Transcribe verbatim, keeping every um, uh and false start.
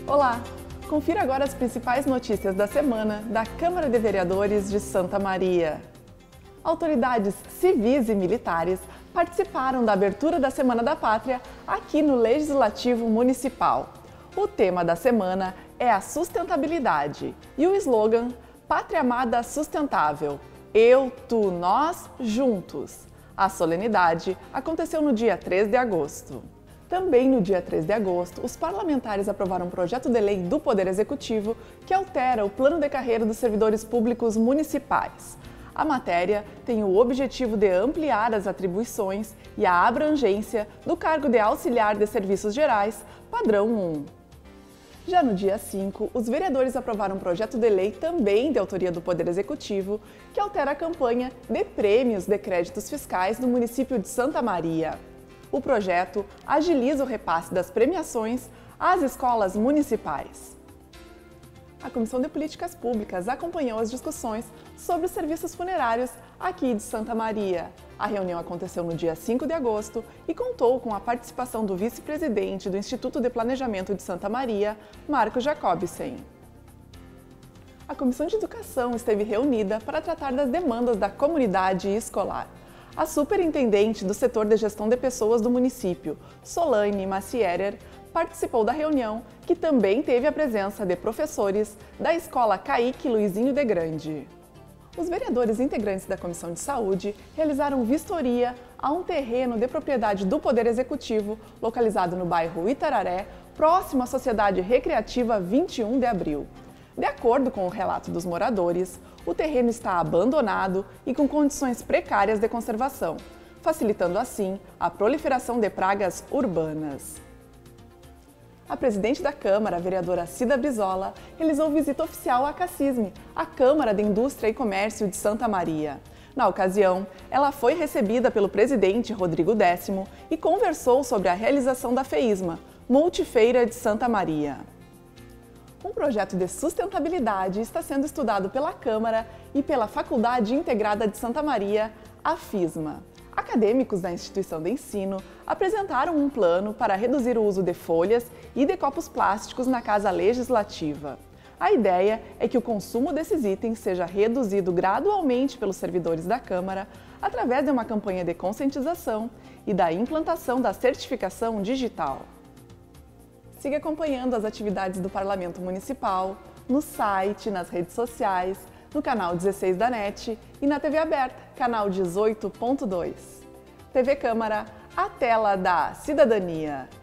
Olá! Confira agora as principais notícias da semana da Câmara de Vereadores de Santa Maria. Autoridades civis e militares participaram da abertura da Semana da Pátria aqui no Legislativo Municipal. O tema da semana é a sustentabilidade e o slogan Pátria Amada Sustentável. Eu, tu, nós, juntos. A solenidade aconteceu no dia três de agosto. Também no dia três de agosto, os parlamentares aprovaram um projeto de lei do Poder Executivo que altera o plano de carreira dos servidores públicos municipais. A matéria tem o objetivo de ampliar as atribuições e a abrangência do cargo de auxiliar de serviços gerais, padrão um. Já no dia cinco, os vereadores aprovaram um projeto de lei também de autoria do Poder Executivo que altera a campanha de prêmios de créditos fiscais no município de Santa Maria. O projeto agiliza o repasse das premiações às escolas municipais. A Comissão de Políticas Públicas acompanhou as discussões sobre os serviços funerários aqui de Santa Maria. A reunião aconteceu no dia cinco de agosto e contou com a participação do vice-presidente do Instituto de Planejamento de Santa Maria, Marco Jacobsen. A Comissão de Educação esteve reunida para tratar das demandas da comunidade escolar. A superintendente do setor de gestão de pessoas do município, Solane Macierer, participou da reunião, que também teve a presença de professores da Escola Caíque Luizinho de Grande. Os vereadores integrantes da Comissão de Saúde realizaram vistoria a um terreno de propriedade do Poder Executivo, localizado no bairro Itararé, próximo à Sociedade Recreativa vinte e um de abril. De acordo com o relato dos moradores, o terreno está abandonado e com condições precárias de conservação, facilitando assim a proliferação de pragas urbanas. A presidente da Câmara, a vereadora Cida Brizola, realizou visita oficial à CACISME, a Câmara de Indústria e Comércio de Santa Maria. Na ocasião, ela foi recebida pelo presidente Rodrigo Décimo e conversou sobre a realização da FEISMA, Multifeira de Santa Maria. Um projeto de sustentabilidade está sendo estudado pela Câmara e pela Faculdade Integrada de Santa Maria, a FISMA. Acadêmicos da instituição de ensino apresentaram um plano para reduzir o uso de folhas e de copos plásticos na Casa Legislativa. A ideia é que o consumo desses itens seja reduzido gradualmente pelos servidores da Câmara através de uma campanha de conscientização e da implantação da certificação digital. Siga acompanhando as atividades do Parlamento Municipal, no site, nas redes sociais, no canal dezesseis da NET e na T V aberta, canal dezoito ponto dois. T V Câmara, a tela da cidadania.